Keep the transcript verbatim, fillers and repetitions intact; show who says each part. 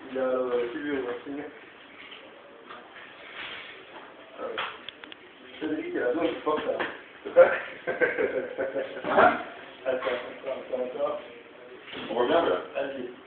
Speaker 1: Il a euh, Silvio Martin. Cédric, il a deux, je pense ça. Attends, attends, attends, attends.
Speaker 2: On voit bien là.
Speaker 1: Vas-y.